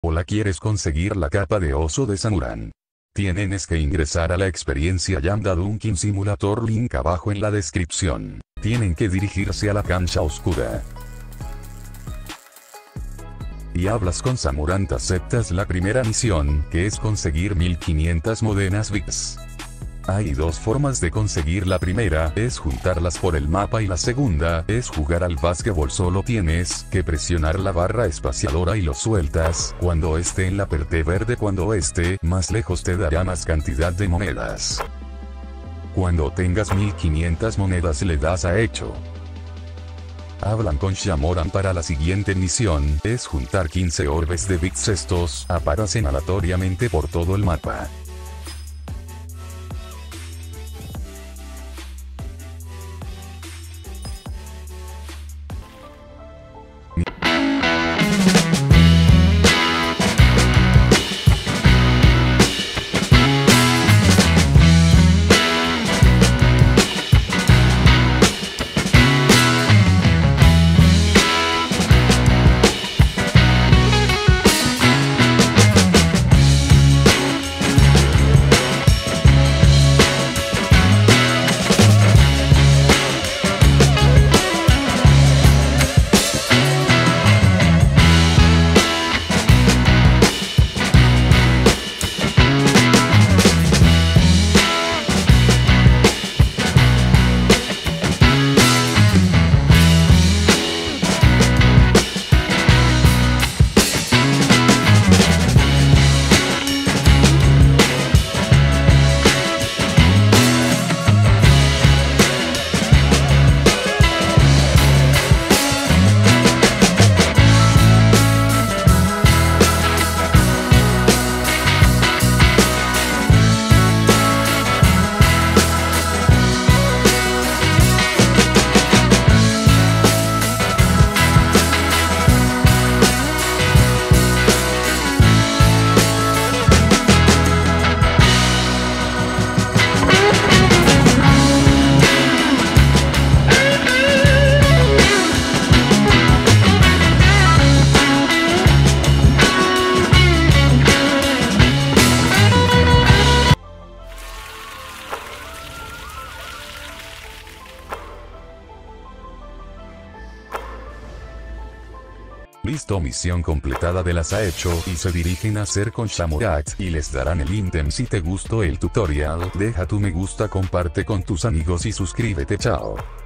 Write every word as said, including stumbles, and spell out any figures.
Hola, ¿quieres conseguir la capa de oso de Samurai? Tienes que ingresar a la experiencia Lambda Dunkin Simulator, link abajo en la descripción. Tienen que dirigirse a la cancha oscura. Y hablas con Samurai, aceptas la primera misión, que es conseguir mil quinientas monedas bits. Hay dos formas de conseguir. La primera es juntarlas por el mapa y la segunda es jugar al básquetbol. Solo tienes que presionar la barra espaciadora y lo sueltas cuando esté en la parte verde. Cuando esté más lejos te dará más cantidad de monedas. Cuando tengas mil quinientas monedas le das a hecho. Hablan con Shamoran para la siguiente misión, es juntar quince orbes de bits. Estos aparecen aleatoriamente por todo el mapa. Listo, misión completada de las ha hecho y se dirigen a hacer con Shamurai y les darán el ítem. Si te gustó el tutorial, deja tu me gusta, comparte con tus amigos y suscríbete. Chao.